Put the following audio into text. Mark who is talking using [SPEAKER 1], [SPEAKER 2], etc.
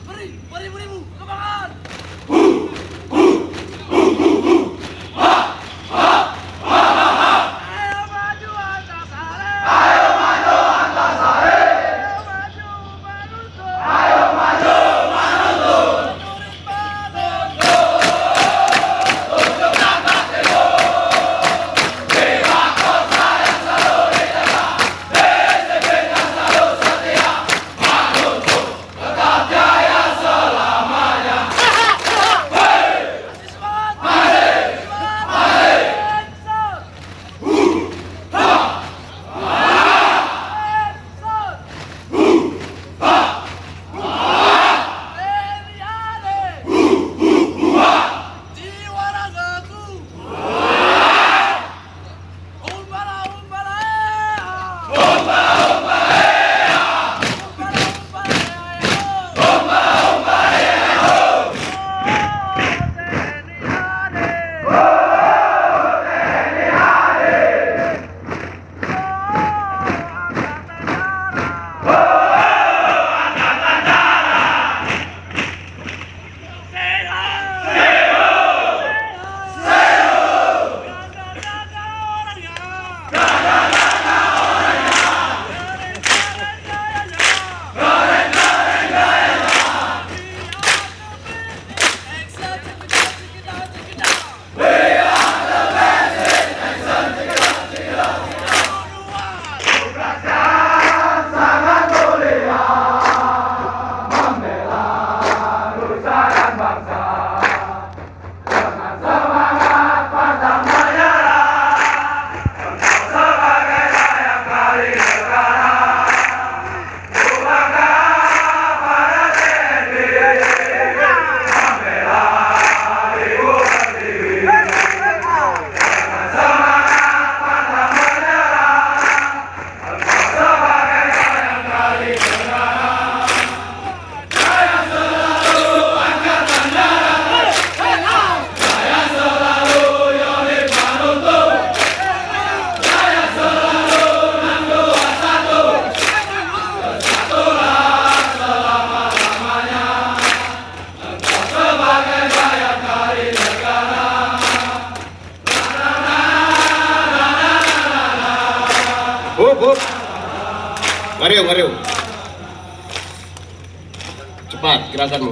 [SPEAKER 1] beribu-ribu kebanggaan. Ayo maju Antasari. Ayo maju Antasari. Ayo maju Manuto. Ayo maju Manuto. Prajurit Manuto. Untuk angkat timur. Viva kota yang selalu dijaga. Disiplin yang selalu setia. Manuto tetap jaya selamanya. Masih semangat. Masih semangat. Masih.
[SPEAKER 2] Hub. Mario. Cepat gerakanmu.